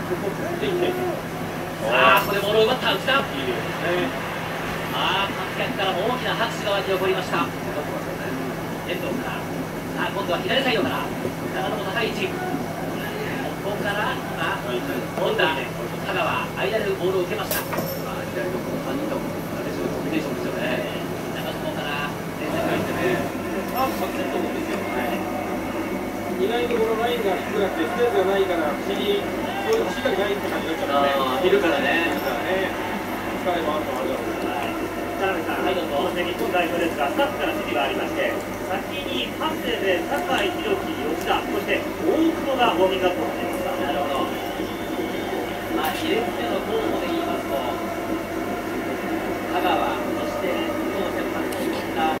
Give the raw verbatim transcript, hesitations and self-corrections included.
さあここでボールを奪った内田。ああ観客からも大きな拍手が沸き起こりました。遠藤からさあ今度は左サイドから長野も高い位置、ここからあ本田香川間でボールを受けました。左のさんにんともコンビネーションですよね。長友から連絡がいってね、あさってると思うんですよ。 意外とこのラインが低くなってスペースがないから不思議、そういう走りがないって感じになっちゃうね。 いるからね。 疲れもあるのあるだろうね。 田辺さん、はい、どうぞ。日本代表ですが、スタッフから指示がありまして、先に長谷部、酒井宏樹、吉田、そして大久保がウォーミングアップを始めました。 なるほど。まあ、に列目の候補